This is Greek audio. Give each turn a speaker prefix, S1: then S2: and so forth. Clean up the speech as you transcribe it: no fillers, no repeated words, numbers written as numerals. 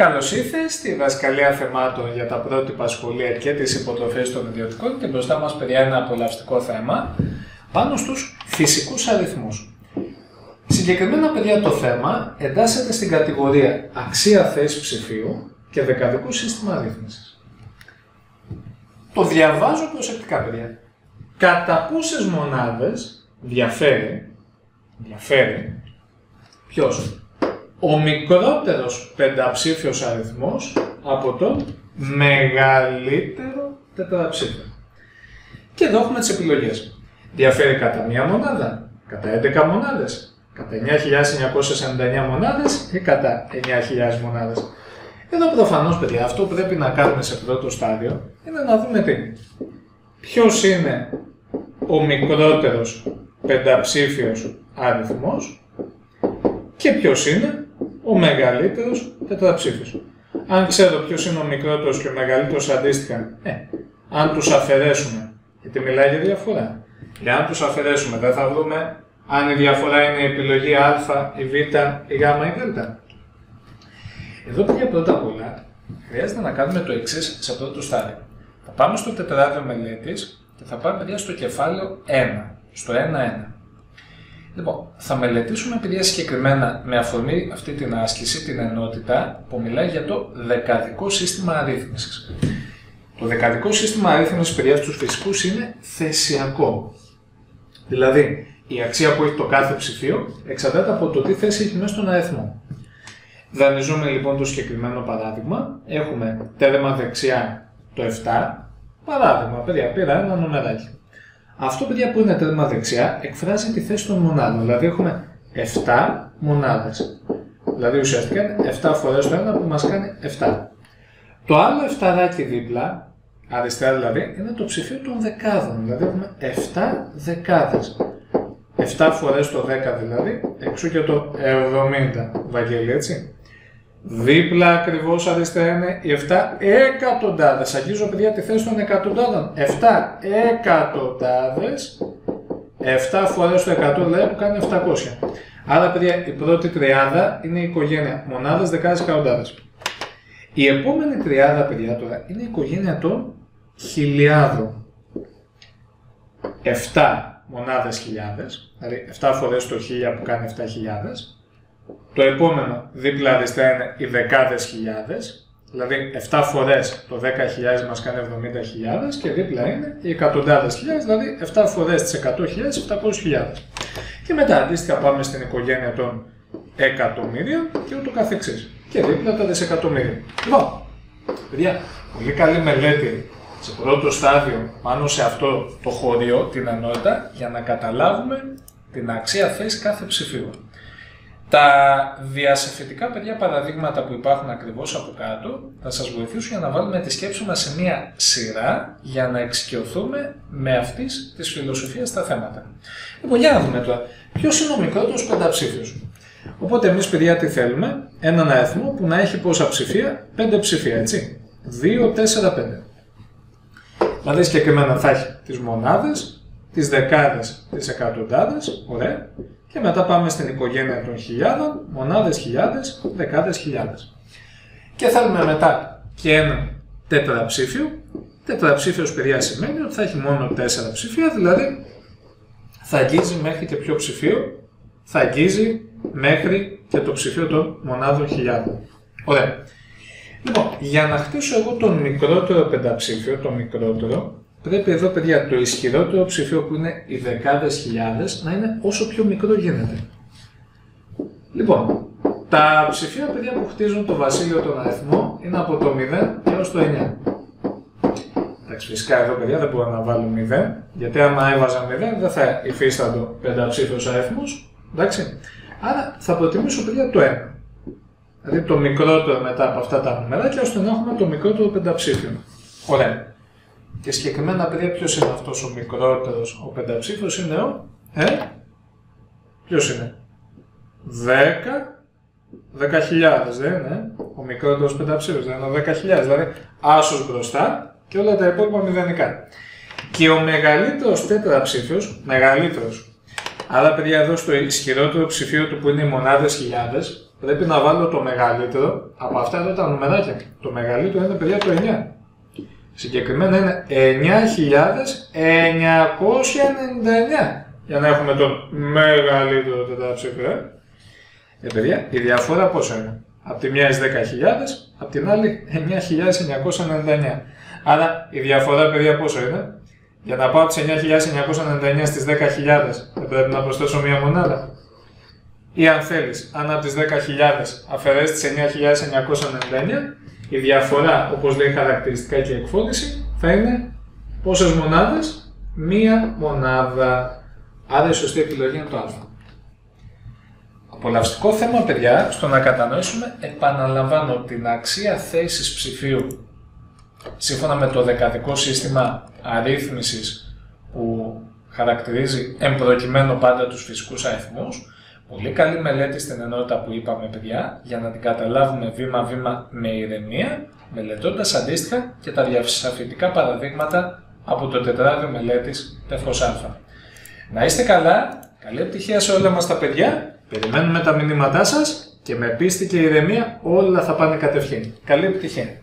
S1: Καλώς ήρθες στη δασκαλία θεμάτων για τα πρότυπα σχολεία και τις υποτροφές των ιδιωτικών και μπροστά μας παιδιά ένα απολαυστικό θέμα πάνω στους φυσικούς αριθμούς. Συγκεκριμένα παιδιά το θέμα εντάσσεται στην κατηγορία αξία θέση ψηφίου και δεκαδικού σύστημα αρρύθμισης. Το διαβάζω προσεκτικά παιδιά. Κατά πόσες μονάδες διαφέρει ποιος? Ο μικρότερος πενταψήφιος αριθμός από τον μεγαλύτερο τετραψήφιο. Και εδώ έχουμε τις επιλογές. Διαφέρει κατά μία μονάδα, κατά 11 μονάδες, κατά 9.999 μονάδες ή κατά 9.000 μονάδες. Εδώ προφανώς παιδιά αυτό που πρέπει να κάνουμε σε πρώτο στάδιο είναι να δούμε τι. Ποιος είναι ο μικρότερος πενταψήφιος αριθμός και ποιος είναι ο μεγαλύτερος τετραψήφιος. Αν ξέρω ποιος είναι ο μικρότερος και ο μεγαλύτερος αντίστοιχα, αν τους αφαιρέσουμε, γιατί μιλάει για διαφορά, για αν τους αφαιρέσουμε δεν θα βρούμε αν η διαφορά είναι η επιλογή α, η β, η γ ή δ. Εδώ παιδιά πρώτα απ' όλα χρειάζεται να κάνουμε το εξής σε πρώτο στάδιο. Θα πάμε στο τετράδιο μελέτης και θα πάμε παιδιά στο κεφάλαιο 1, στο 1-1. Λοιπόν, θα μελετήσουμε παιδιά συγκεκριμένα με αφορμή αυτή την άσκηση, την ενότητα που μιλάει για το δεκαδικό σύστημα αρρύθμισης. Το δεκαδικό σύστημα αρρύθμισης παιδιά στους φυσικούς είναι θεσιακό. Δηλαδή, η αξία που έχει το κάθε ψηφίο εξαρτάται από το τι θέση έχει μέσα στον αριθμό. Δανειζούμε λοιπόν το συγκεκριμένο παράδειγμα. Έχουμε τέρμα δεξιά το 7. Παράδειγμα, παιδιά, πήρα ένα νομεράκι. Αυτό παιδιά που είναι τέρμα δεξιά εκφράζει τη θέση των μονάδων. Δηλαδή έχουμε 7 μονάδες. Δηλαδή ουσιαστικά είναι 7 φορές το 1 που μας κάνει 7. Το άλλο 7 δίπλα, αριστερά δηλαδή, είναι το ψηφίο των δεκάδων. Δηλαδή έχουμε 7 δεκάδες. 7 φορές το 10 δηλαδή, εξού και το 70, Βαγγέλη, έτσι. Δίπλα ακριβώς αριστερά είναι οι 7 εκατοντάδες. Αγγίζω παιδιά τη θέση των εκατοντάδων. 7 εκατοντάδες, 7 φορές το 100 δηλαδή που κάνει 700. Άρα παιδιά η πρώτη τριάδα είναι η οικογένεια μονάδες, δεκάδες, εκατοντάδες. Η επόμενη τριάδα παιδιά τώρα είναι η οικογένεια των χιλιάδων. 7 μονάδες χιλιάδες, δηλαδή 7 φορές το 1000 που κάνει 7.000. Το επόμενο δίπλα αριστερά είναι οι δεκάδες χιλιάδες, δηλαδή 7 φορές το 10.000 μας κάνει 70.000 και δίπλα είναι οι εκατοντάδες χιλιάδες, δηλαδή 7 φορές τις 100.000, 700.000. Και μετά αντίστοιχα πάμε στην οικογένεια των εκατομμύριων και ούτω καθεξής. Και δίπλα τα δισεκατομμύρια. Λοιπόν, παιδιά, πολύ καλή μελέτη σε πρώτο στάδιο πάνω σε αυτό το χωρίο, την ενότητα, για να καταλάβουμε την αξία θέση κάθε ψηφίου. Τα διασαφητικά παιδιά παραδείγματα που υπάρχουν ακριβώς από κάτω θα σας βοηθήσουν για να βάλουμε τη σκέψη μας σε μία σειρά για να εξοικειωθούμε με αυτής της φιλοσοφίας στα θέματα. Λοιπόν, για να δούμε τώρα, ποιος είναι ο μικρότερος πενταψήφιος. Οπότε εμείς παιδιά τι θέλουμε, έναν αριθμό που να έχει πόσα ψηφία, 5 ψηφία, έτσι. 2, 4, 5. Δηλαδή συγκεκριμένα θα έχει τις μονάδες, τις δεκάδες, τις εκατοντάδες, ωραία. Και μετά πάμε στην οικογένεια των χιλιάδων, μονάδες χιλιάδες, δεκάδες χιλιάδες. Και θέλουμε μετά και ένα τετραψήφιο. Τετραψήφιος παιδιά σημαίνει ότι θα έχει μόνο 4 ψηφία, δηλαδή θα αγγίζει μέχρι και ποιο ψηφίο, θα αγγίζει μέχρι και το ψηφίο των μονάδων χιλιάδων. Ωραία. Λοιπόν, για να χτίσω εγώ τον μικρότερο πενταψήφιο, το μικρότερο, πρέπει εδώ παιδιά το ισχυρότερο ψηφίο που είναι οι δεκάδες χιλιάδες να είναι όσο πιο μικρό γίνεται. Λοιπόν, τα ψηφία παιδιά που χτίζουν το βασίλειο των αριθμών είναι από το 0 έως το 9. Εντάξει, φυσικά εδώ παιδιά δεν μπορώ να βάλω 0, γιατί άμα έβαζα 0 δεν θα υφίσταντο πενταψήφιος αριθμούς, εντάξει. Άρα θα προτιμήσω παιδιά το 1. Δηλαδή το μικρότερο μετά από αυτά τα νούμεράκια, ώστε να έχουμε το μικρότερο πενταψήφιο. Ωραία. Και συγκεκριμένα παιδιά ποιος είναι αυτός ο μικρότερος, ο πενταψήφιος είναι ο, ποιος είναι, 10.000 δεν είναι, ο μικρότερος πενταψήφιος δεν είναι ο 10.000, δηλαδή άσος μπροστά και όλα τα υπόλοιπα μηδενικά. Και ο μεγαλύτερος τετραψήφιος, μεγαλύτερος, άρα παιδιά εδώ στο ισχυρότερο ψηφίο του που είναι οι μονάδες χιλιάδες, πρέπει να βάλω το μεγαλύτερο από αυτά εδώ τα νουμεράκια. Το μεγαλύτερο είναι, παιδιά, το 9. Συγκεκριμένα είναι 9.999 για να έχουμε το μεγαλύτερο τετραψήφιο. Παιδιά, η διαφορά πόσο είναι? Από τη μια 10.000, από την άλλη 9.999. Άρα η διαφορά, παιδιά, πόσο είναι? Για να πάω από τις 9.999 στις 10.000 δεν πρέπει να προσθέσω μία μονάδα. Ή αν θέλεις, αν από τις 10.000 αφαιρέσεις τις 9.999, η διαφορά, όπως λέει χαρακτηριστικά και η εκφώνηση, θα είναι πόσες μονάδες? Μία μονάδα. Άρα η σωστή επιλογή είναι το α. Απολαυστικό θέμα, παιδιά, στο να κατανοήσουμε, επαναλαμβάνω, την αξία θέσης ψηφίου σύμφωνα με το δεκαδικό σύστημα αρρύθμισης που χαρακτηρίζει εμπροκειμένου πάντα τους φυσικούς αριθμούς. Πολύ καλή μελέτη στην ενότητα που είπαμε, παιδιά, για να την καταλάβουμε βήμα-βήμα με ηρεμία, μελετώντας αντίστοιχα και τα διασαφητικά παραδείγματα από το τετράδιο μελέτης τεύχος α. Να είστε καλά, καλή επιτυχία σε όλα μας τα παιδιά, περιμένουμε τα μηνύματά σας και με πίστη και ηρεμία όλα θα πάνε κατευχήν. Καλή επιτυχία!